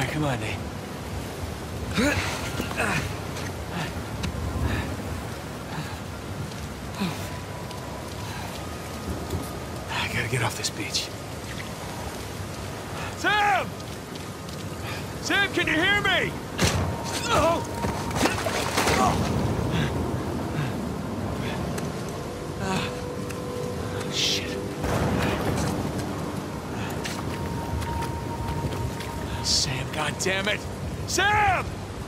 Come on, Nate. I gotta get off this beach. Sam! Sam, can you hear me? Oh! Shit. Sam, goddammit! Sam!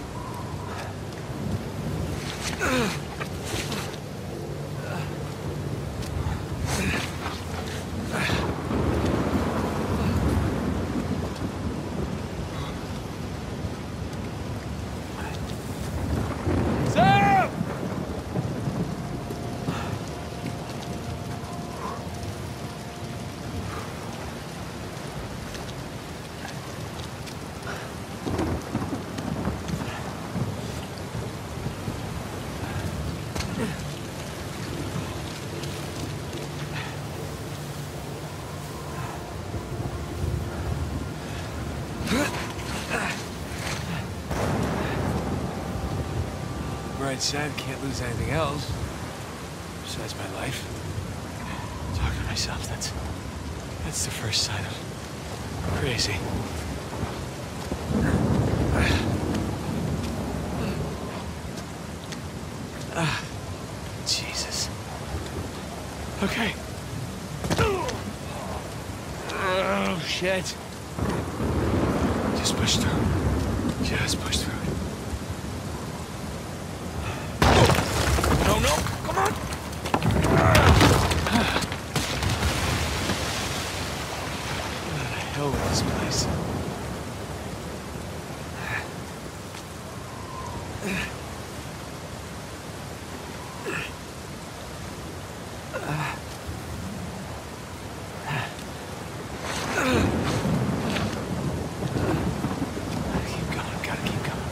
Bright side, can't lose anything else. Besides my life. Talking to myself, that's the first sign of crazy. Jesus. Okay. Oh, shit. Just push through. Just push through it. No, no, come on! What the hell with this place? Keep going, gotta keep going.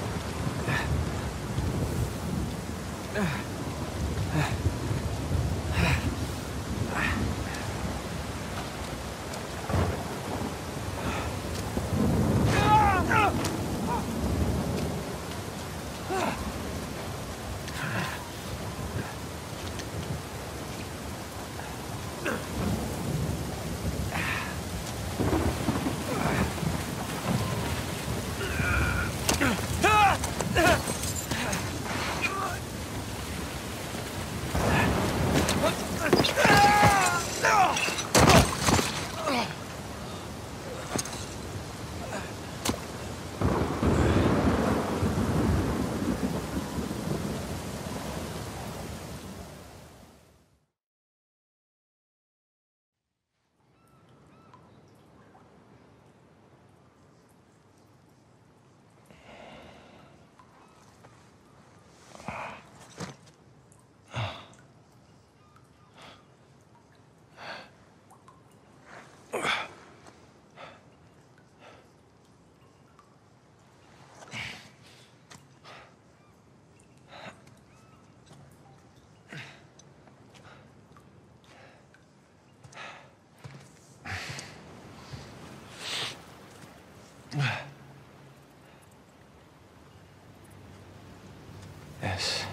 Yes.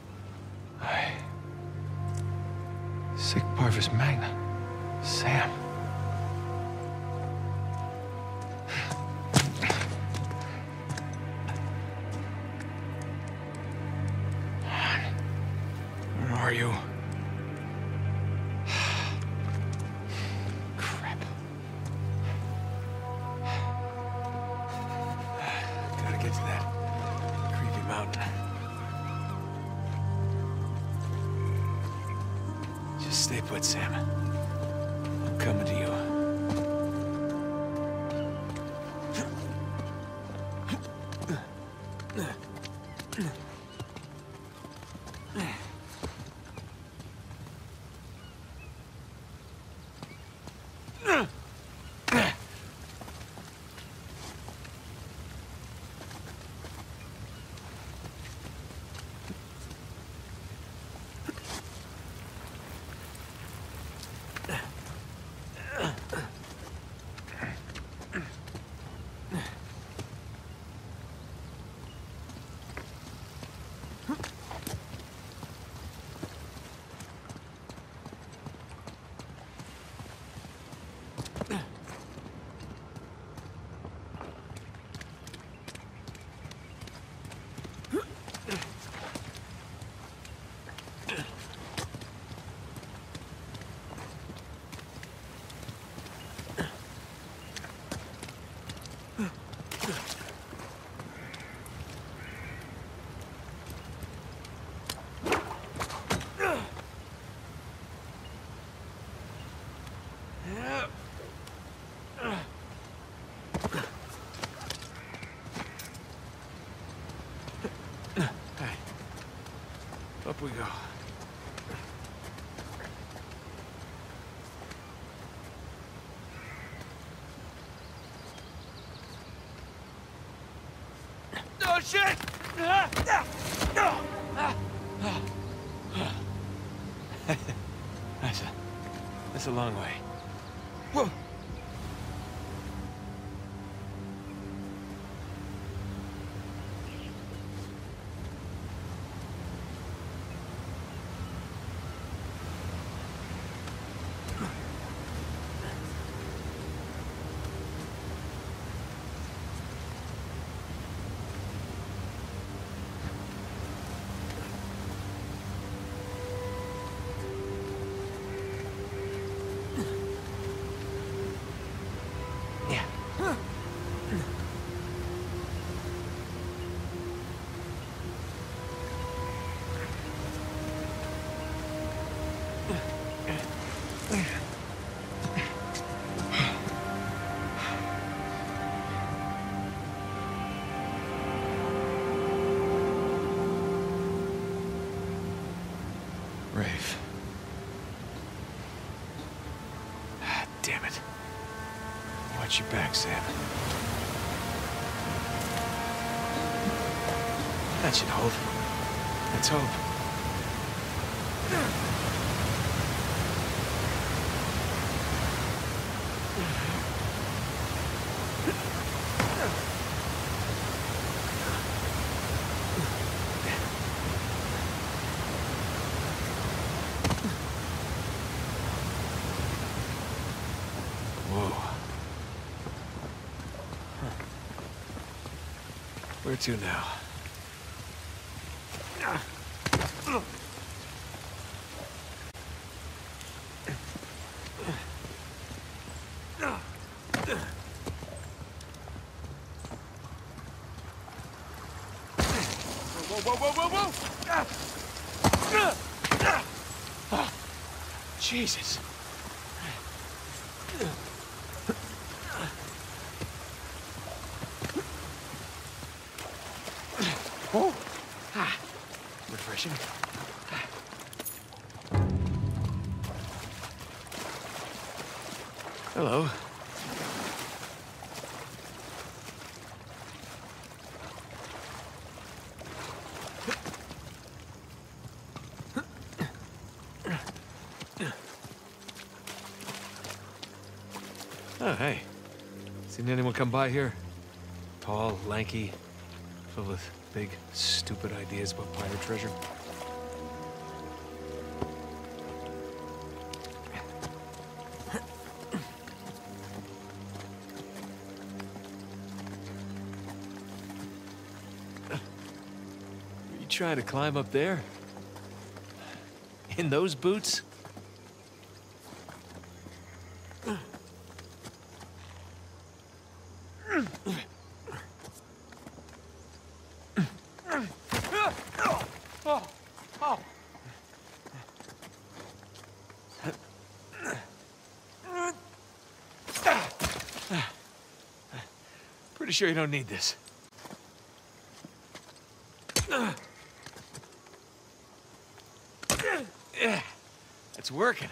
Sic Parvis Magna. Sam. Where are you? Crap. Gotta get to that creepy mountain. Just stay put, Sam. I'm coming to you. Hey, up we go. Oh shit! That's a long way. Whoa! Rafe. Ah, damn it. Watch your back, Sam. That should hold. Let's hope. Whoa. Where to now? Whoa, whoa, whoa, whoa, whoa! Jesus. Oh, refreshing. Hello. Oh, hey. Seen anyone come by here? Tall, lanky, filled with big, stupid ideas about pirate treasure. You trying to climb up there? In those boots? Pretty sure you don't need this. Yeah, it's working.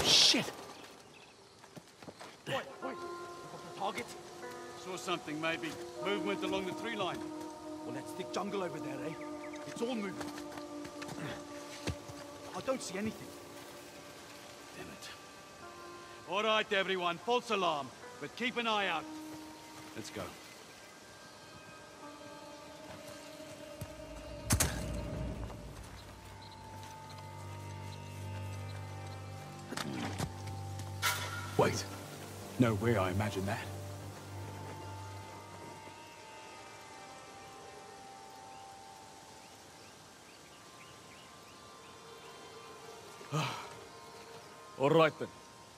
Shit! Wait, you got a target? Saw something, maybe. Movement along the tree line. Well, that's thick jungle over there, eh? It's all moving. I don't see anything. Damn it. All right, everyone. False alarm. But keep an eye out. Let's go. Wait. No way I imagined that. All right, then.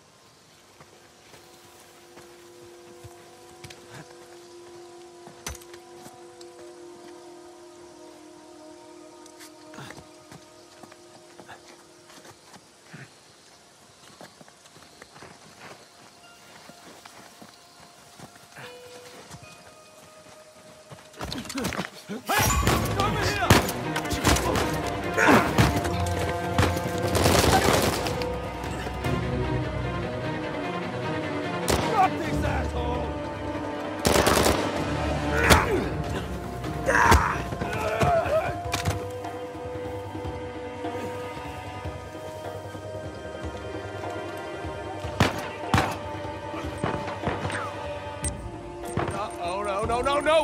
No!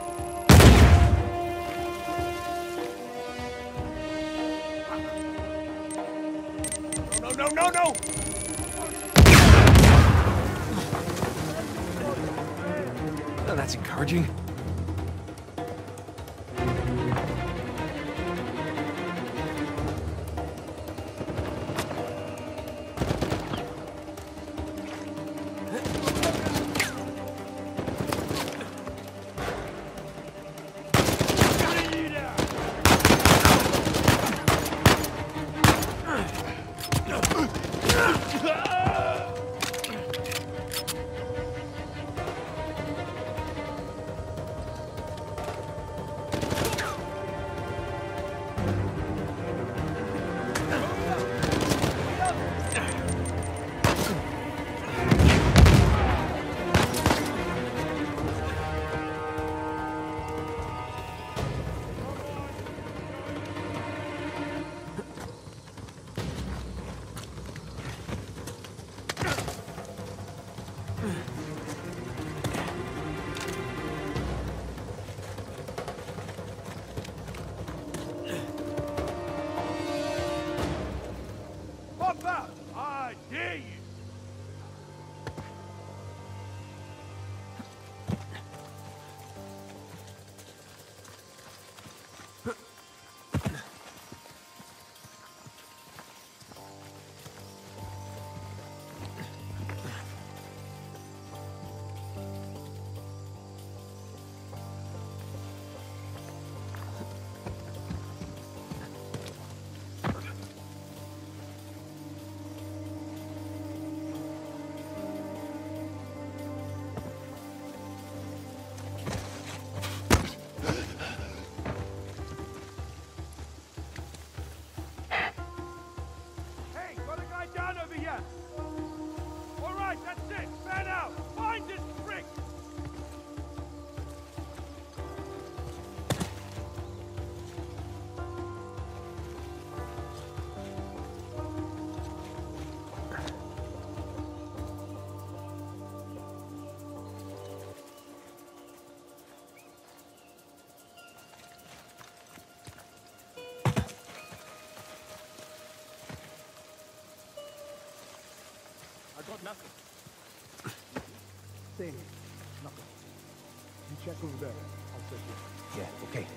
No! Oh, that's encouraging. Got nothing. Same. Nothing. You check over there. I'll check here. Yeah, okay.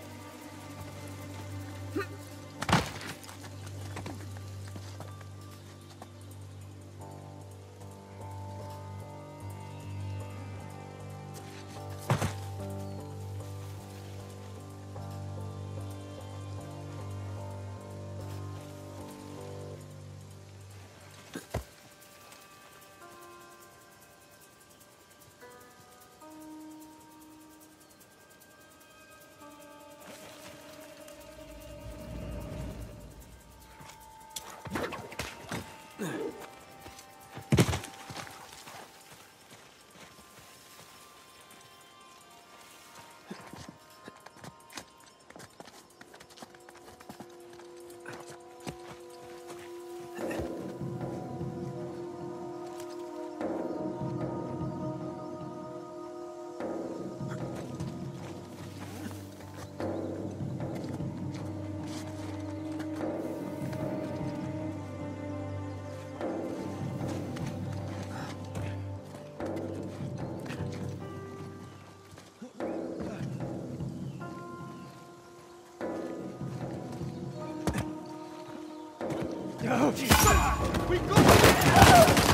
We got it!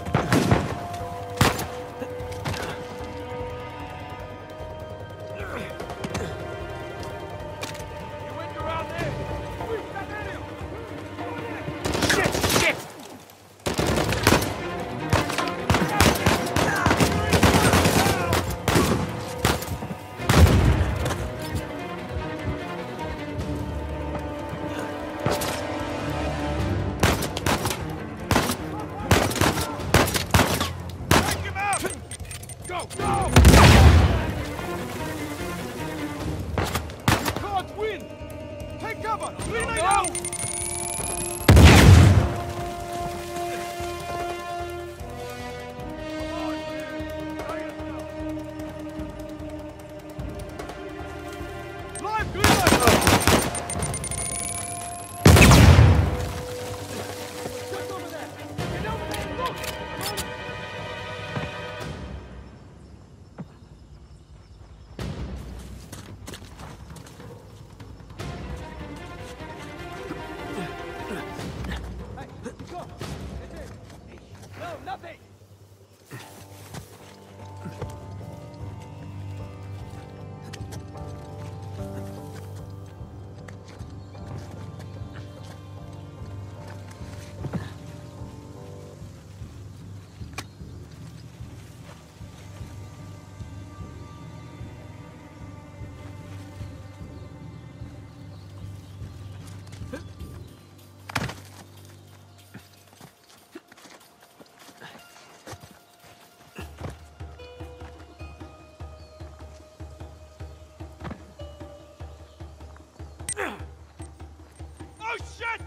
Oh shit!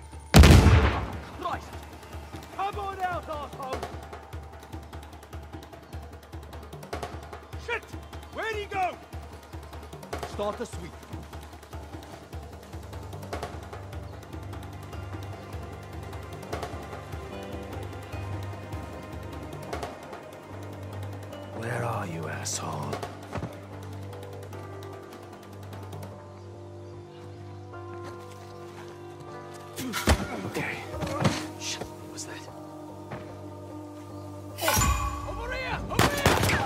Christ! Come on out, asshole! Shit! Where'd he go? Start a sweep. Where are you, asshole? Okay. Shit, what was that? Over here! Over here!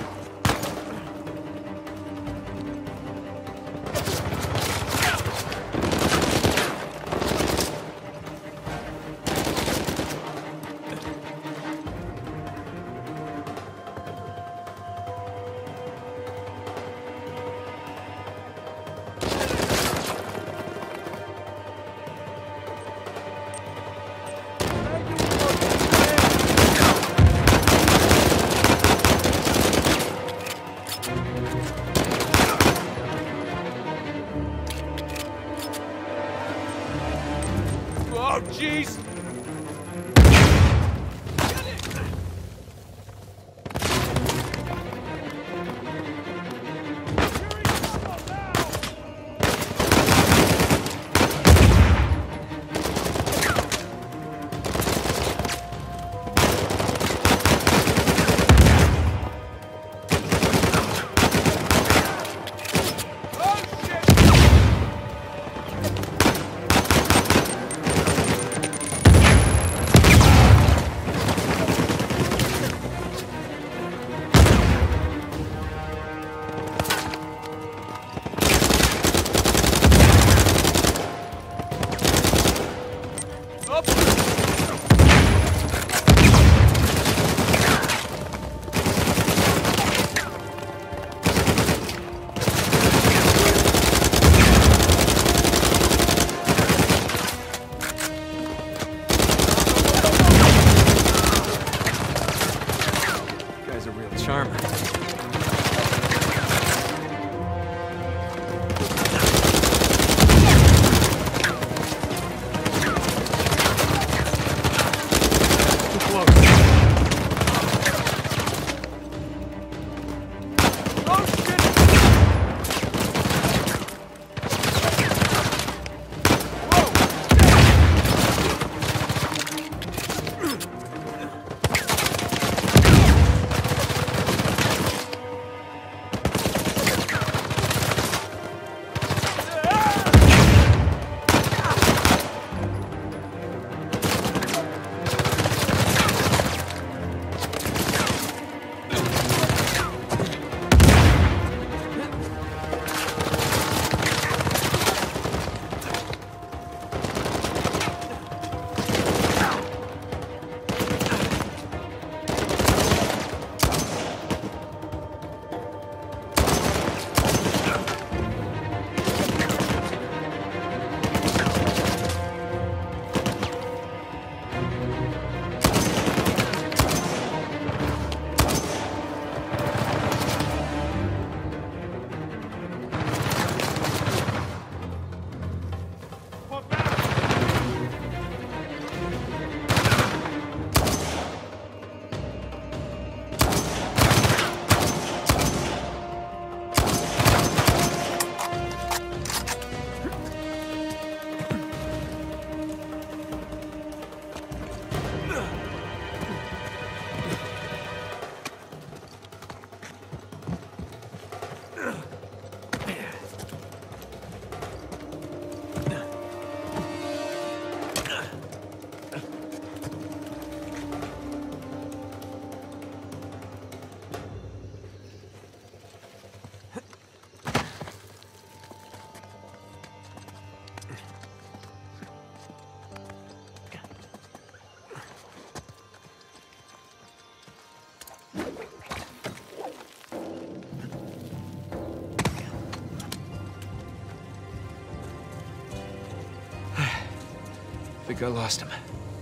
think I lost him.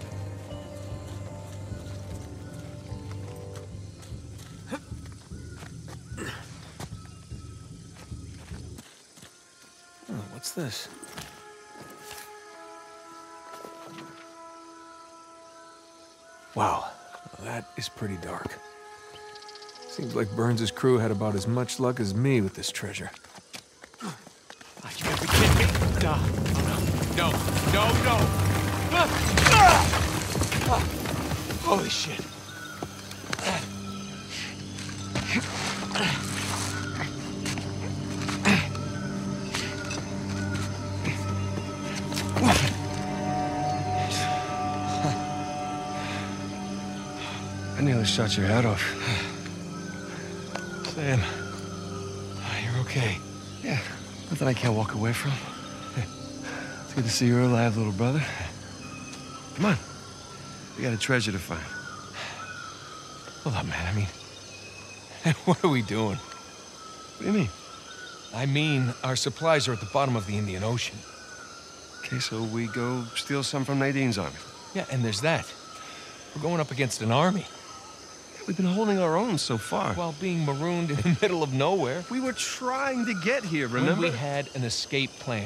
Oh, what's this? Wow, that is pretty dark. Seems like Burns' crew had about as much luck as me with this treasure. Oh, you gotta be kidding me! No, no, no, no, no! Holy shit. I nearly shot your head off. Sam, you're okay. Yeah, nothing I can't walk away from. It's good to see you're alive, little brother. Come on. We got a treasure to find. Hold on, man. I mean, what are we doing? What do you mean? I mean, our supplies are at the bottom of the Indian Ocean. Okay, so we go steal some from Nadine's army. Yeah, and there's that. We're going up against an army. We've been holding our own so far. While being marooned in the middle of nowhere. We were trying to get here, remember? We had an escape plan.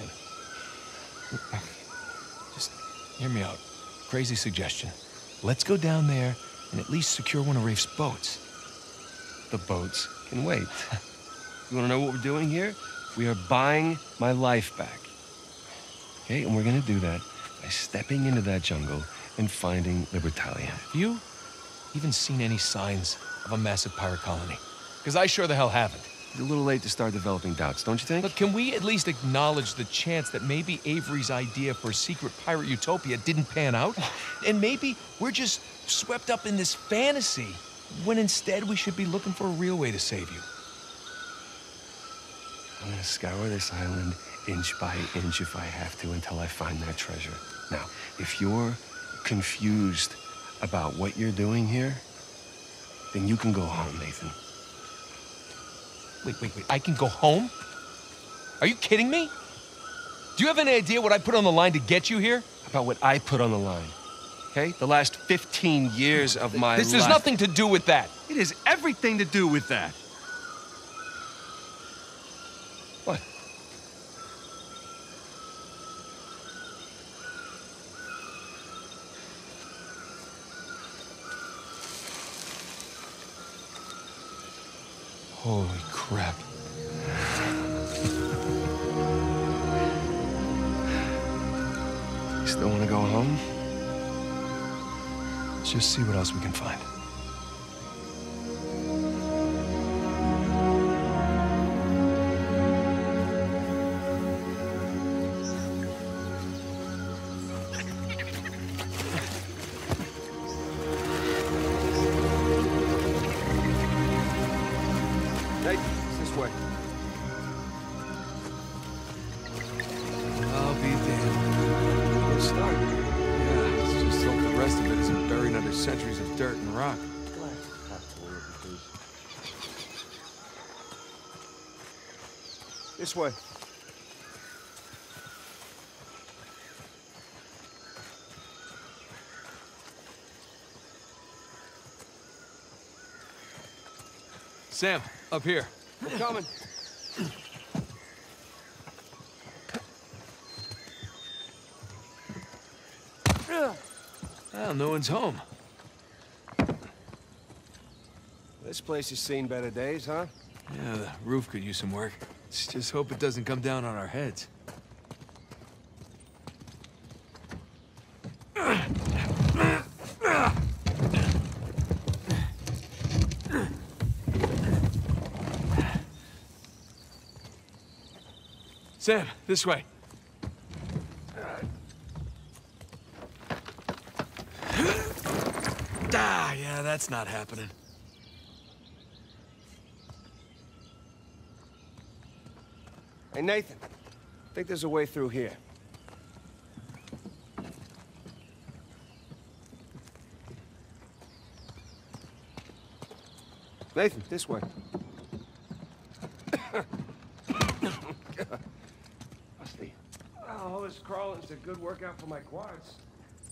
Just hear me out. Crazy suggestion. Let's go down there and at least secure one of Rafe's boats. The boats can wait. You wanna know what we're doing here? We are buying my life back. Okay, and we're gonna do that by stepping into that jungle and finding Libertalia. Have you even seen any signs of a massive pirate colony? Because I sure the hell haven't. It's a little late to start developing doubts, don't you think? But can we at least acknowledge the chance that maybe Avery's idea for a secret pirate utopia didn't pan out? And maybe we're just swept up in this fantasy, when instead we should be looking for a real way to save you. I'm gonna scour this island inch by inch if I have to until I find that treasure. Now, if you're confused about what you're doing here, then you can go home, Nathan. Wait. I can go home? Are you kidding me? Do you have any idea what I put on the line to get you here? About what I put on the line, okay? The last 15 years of my life. This has nothing to do with that. It has everything to do with that. What? Holy crap. You still want to go home? Let's just see what else we can find. Hey, it's this way. I'll be damned. Good start. Yeah, let's just hope the rest of it isn't buried under centuries of dirt and rock. This way. Sam, up here. We're coming. Well, no one's home. This place has seen better days, huh? Yeah, the roof could use some work. Let's just hope it doesn't come down on our heads. Sam, this way. Yeah, that's not happening. Hey, Nathan. I think there's a way through here. Nathan, this way. Rusty. Oh, all this crawling's a good workout for my quads.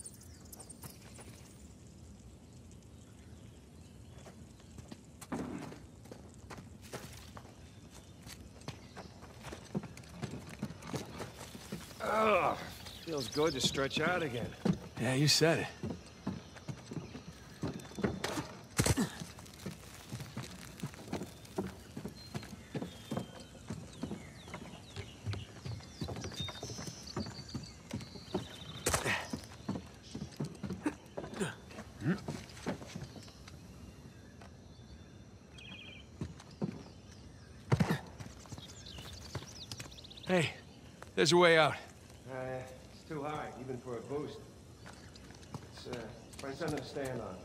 Oh, feels good to stretch out again. Yeah, you said it. Hey, there's a way out. It's too high, even for a boost. Let's find something to stand on.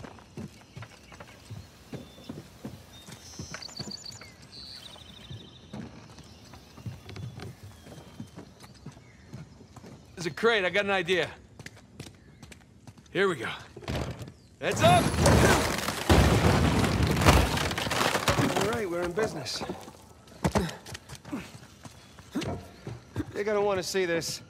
There's a crate. I got an idea. Here we go. Heads up! All right, we're in business. You're gonna want to see this.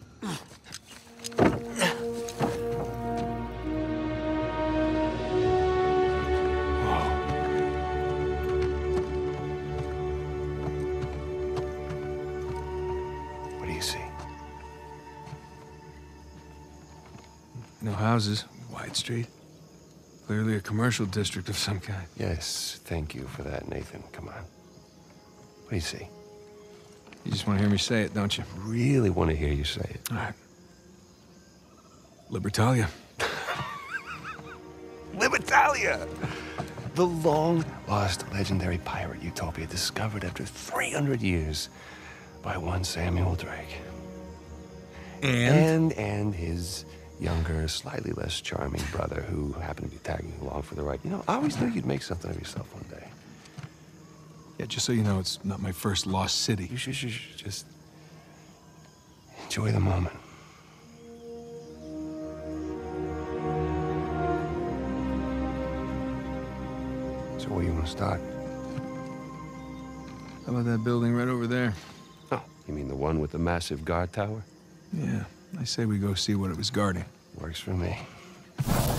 What do you see? No houses. Wide street. Clearly a commercial district of some kind. Yes, thank you for that, Nathan. Come on. What do you see? You just want to hear me say it, don't you? Really want to hear you say it. All right. Libertalia. Libertalia! The long-lost legendary pirate utopia discovered after 300 years by one Samuel Drake. And his younger, slightly less charming brother who happened to be tagging along for the ride. You know, I always knew you'd make something of yourself one day. Yeah, just so you know, it's not my first lost city. You should just enjoy the moment. So where do you want to start? How about that building right over there? Oh, you mean the one with the massive guard tower? Yeah, I say we go see what it was guarding. Works for me.